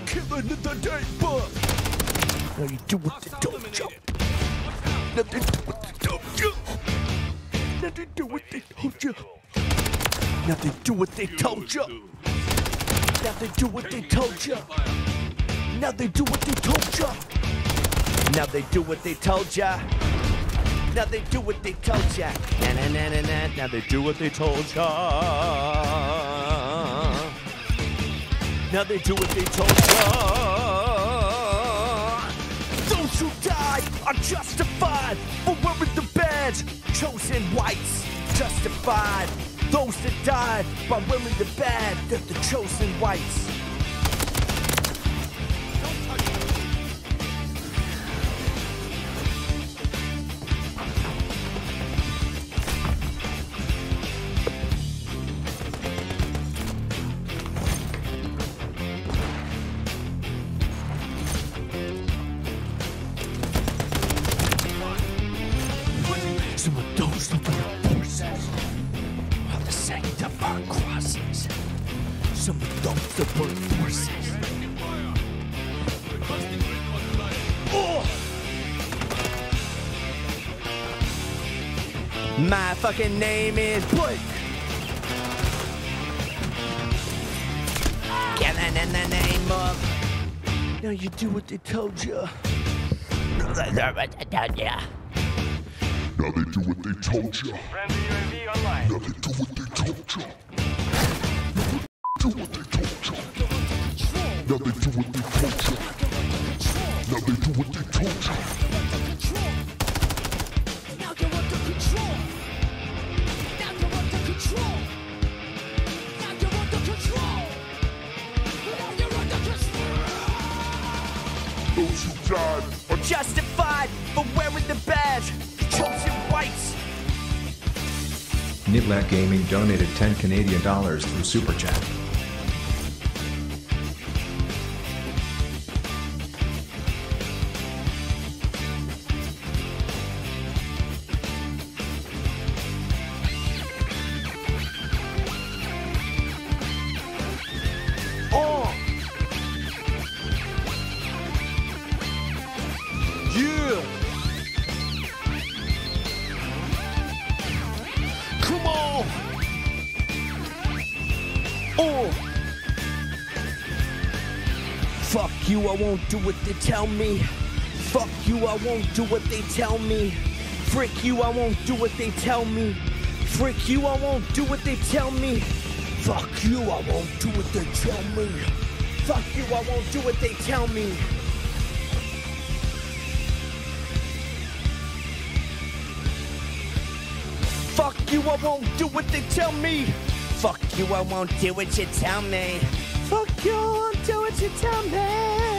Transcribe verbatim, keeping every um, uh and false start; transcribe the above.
killing in the neighbor. Now you do what they told you. Now they do what they told you. Now they do what they told you. Now they do what they told you. Now they do what they told you. Now they do what they told you. Now they do what they told ya. Now they do what they told ya. Na na na na na. Now they do what they told ya. Now they do what they told ya. Those who died are justified for wearing the badge. Chosen whites justified. Those that died by wearing the badge, they're the chosen whites. Some of those that were forces while the saint of our crosses. Some of those that were forces. Oh! My fucking name is Blake. Killing in the name of. Now you do what they told you. Now they do what they told you. Now they do what they told you. Now they do what they told you. Do what they told you. Now they do what they told you. Now they do what they told you. Now you're under control. Now you're under control. Now you're under control. Now you're under control. Those who died are Justified for wearing the badge. Chosen whites. Niblack Gaming donated ten Canadian dollars through Super Chat. Oh. Yeah. Come on! Oh! Fuck you, I won't do what they tell me. Fuck you, I won't do what they tell me. Frick you, I won't do what they tell me. Frick you, I won't do what they tell me. Fuck you, I won't do what they tell me. Fuck you, I won't do what they tell me. Fuck you, I won't do what they tell me. Fuck you, I won't do what you tell me. Fuck you, I won't do what you tell me.